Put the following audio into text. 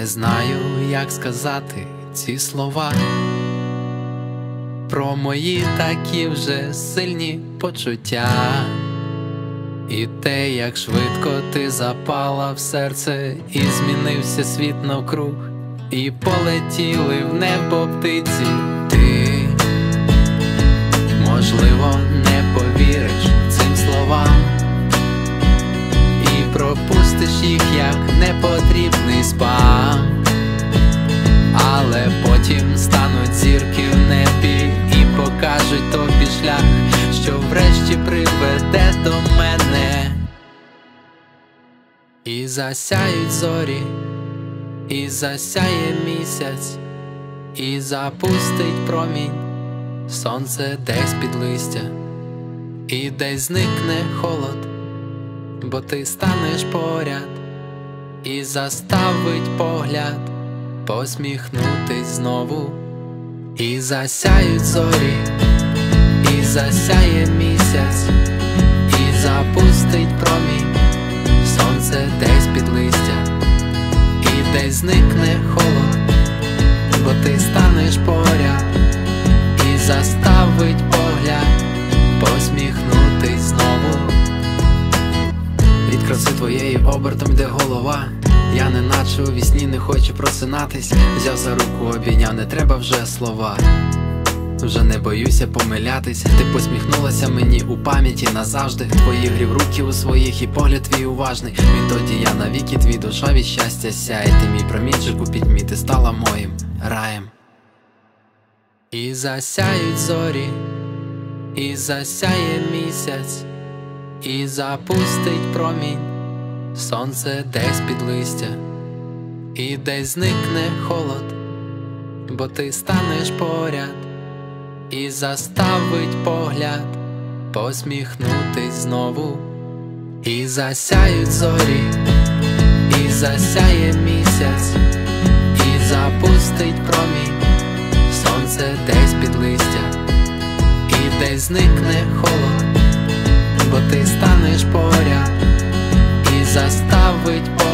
Не знаю, як сказати ці слова про мої такі вже сильні почуття, і те, як швидко ти запала в серце, і змінився світ навкруг, і полетіли в небо птиці. Ти, можливо, не повіриш цим словам і пропустиш їх як непотрібний спам, але потім стануть зірки в небі і покажуть тобі шлях, що врешті приведе до мене. І засяють зорі, і засяє місяць, і запустить промінь сонце десь під листя, і десь зникне холод, бо ти станеш поряд, і заставить погляд посміхнутись знову. І засяють зорі, і засяє місяць, і запустить промінь сонце десь під листя, і десь зникне холод, бо ти станеш поряд, і заставить погляд посміхнутись знову. Від краси твоєї обертом йде голова, я неначе у вісні не хочу просинатись. Взяв за руку, обійняв, не треба вже слова, вже не боюся помилятись. Ти посміхнулася мені у пам'яті назавжди, твої грів руки у своїх і погляд твій уважний. Відтоді я навіки твій, душа від щастя сяє. Ти мій промінчик у пітьмі, ти стала моїм раєм. І засяють зорі, і засяє місяць, і запустить промінь сонце десь під листя, і десь зникне холод, бо ти станеш поряд, і заставить погляд посміхнутись знову. І засяють зорі, і засяє місяць, і запустить промінь сонце десь під листя, і десь зникне холод, бо ти станеш поряд, і заставить